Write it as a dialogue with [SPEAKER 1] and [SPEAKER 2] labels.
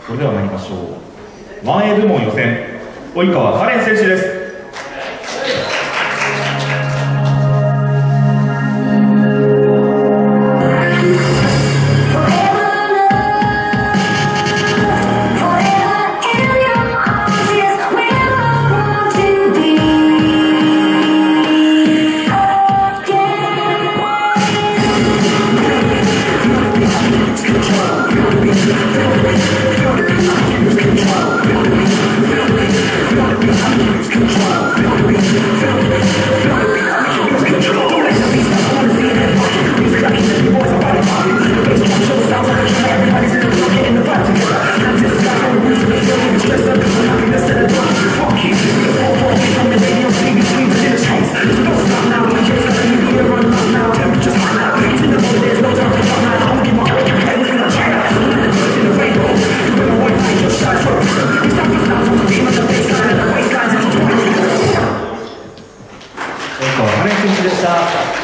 [SPEAKER 1] それでは参りましょう。1A 部門予選、及川カレン選手です。カレン選手でした。